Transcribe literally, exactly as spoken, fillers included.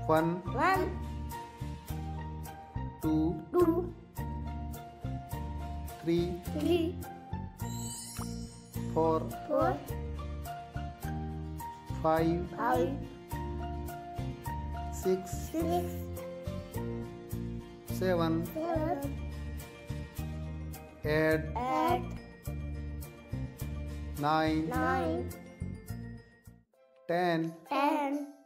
One, one, two, two, three, three, four, four, five, five, six, six, seven, seven, eight, eight, nine, nine, ten, ten,